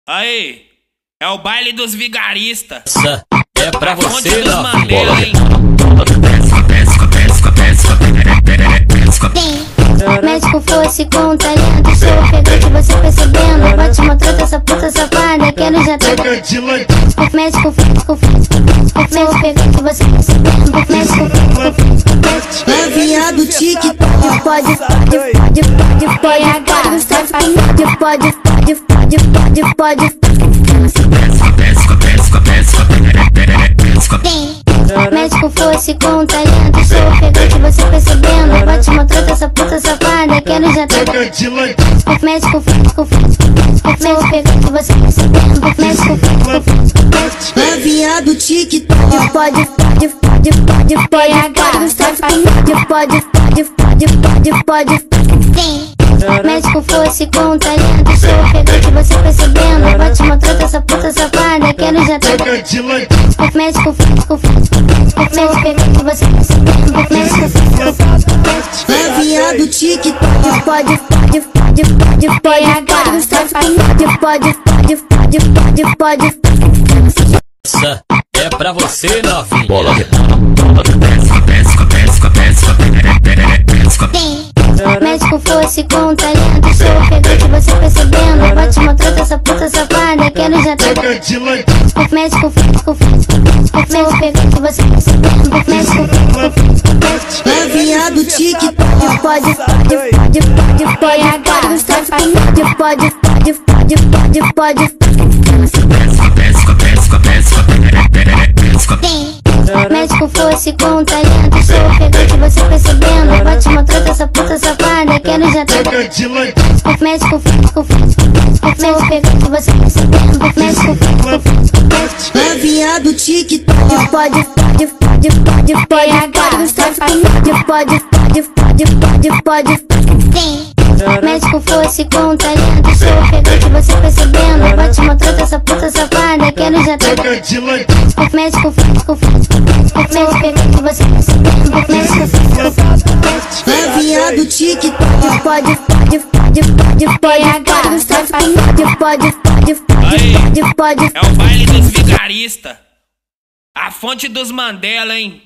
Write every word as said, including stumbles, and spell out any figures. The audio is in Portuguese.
Aí, é o baile dos vigaristas. É pra a fonte você, dos não. Mandela, hein? Médico fosse com talento, sou ofegante, você percebendo. Bate uma trota, essa puta safada, quero já tá. Médico, médico, médico, médico, ofegante, você percebendo. Médico, médico, É viado TikTok. pode, pode, pode, pode, pode, agora Gustavo, pode, pode, pode, pode, pode, pode. Médico fosse com talento, sou ofegante, você percebendo. Bate uma trota, essa puta safada, quero já tá. Médico, médico, médico, médico, ofegante, você percebendo. Médico, médico, É viado TikTok. pode, pode, pode, pode, pode, agora Gustavo, pode, pode, pode, pode, pode, pode. Médico fosse com talento, sou ofegante, você percebendo. Bate uma trota, essa puta safada, quero já tá. Médico, médico, médico, médico, ofegante, você percebendo. Médico, É viado TikTok. pode, pode, pode, pode, pode, agora Gustavo, pode, pode, pode, pode, pode, pode. É pra você, novinha. Bola. Médico fosse com talento, sou ofegante, você percebendo. Bate uma trota, essa puta safada, quero já tá. Médico, médico, médico, médico, ofegante, você percebendo. Médico, médico, É viado TikTok. pode, pode, pode, pode, pode, agora Gustavo, pode, pode, pode, pode, pode, pode. Médico fosse com talento, sou ofegante, você percebendo. Bate uma trota, essa puta safada, quero já tá. Médico, médico, médico, médico, ofegante, você percebendo. Médico, médico, É viado TikTok. pode, pode, pode, pode, pode, agora Gustavo, pode, pode, pode, pode, pode, pode. Médico fosse com talento, sou ofegante, você percebendo. Bate uma trota, essa puta safada, quero já tá. Médico, médico, médico, médico, você percebendo. Médico, É viado TikTok. pode, pode, pode, pode, pode, agora Gustavo, pode, pode, pode, pode, pode, pode. É o baile dos vigaristas. A fonte dos Mandela, hein?